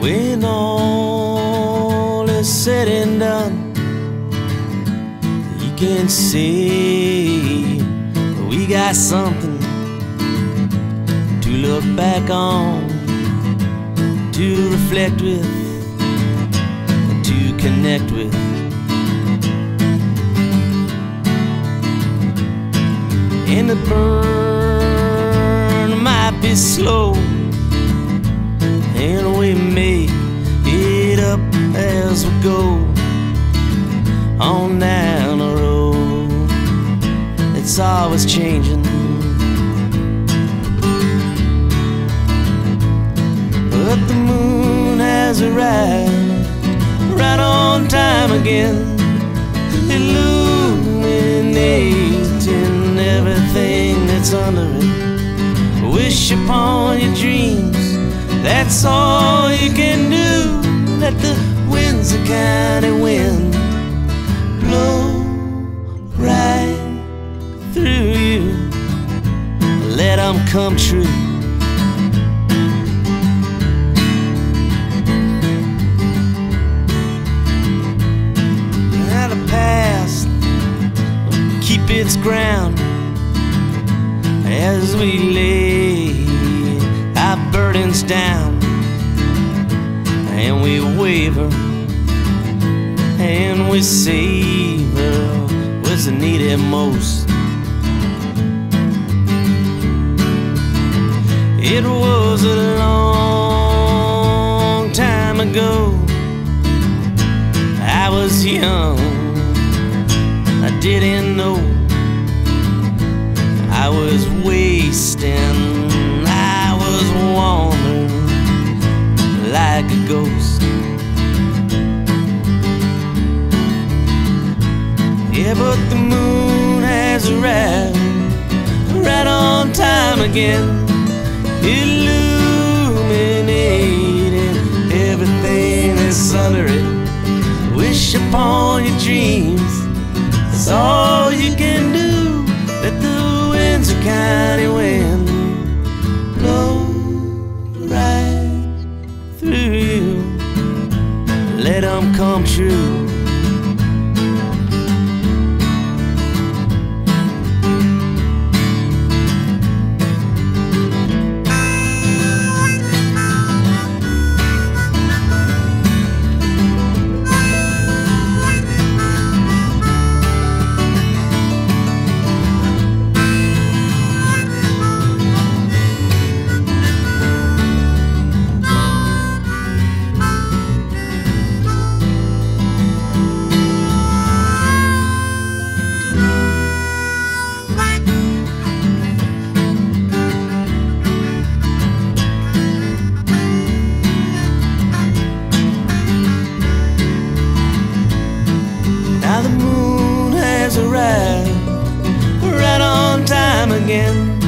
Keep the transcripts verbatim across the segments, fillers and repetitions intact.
When all is said and done, you can see we got something to look back on, to reflect with, to connect with. And the burn might be slow, and we make it up as we go on down the road. It's always changing, but the moon has arrived right on time again, illuminating everything that's under it. Wish upon your dreams, that's all you can do. Let the Windsor County wind blow right through you. Let them come true. Now the past keep its ground as we lay our burdens down, and we waver and we savor what's needed most. It was a long time ago, I was young, I didn't know I was wasting, I was wandering like a ghost. Yeah, but the moon has arrived right on time again, illuminating everything that's under it. Wish upon your dreams, that's all you can do. Let the Windsor County wind blow right through you. Let them come true. Now the moon has arrived right on time again,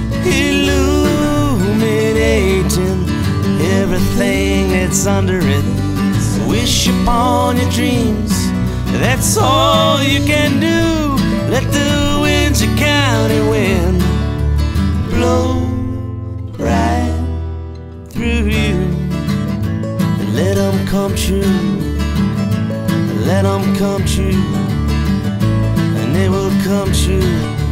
illuminating everything that's under it. Wish upon your dreams, that's all you can do. Let the Windsor County wind blow right through you. Let them come true. Let them come true, and they will come true.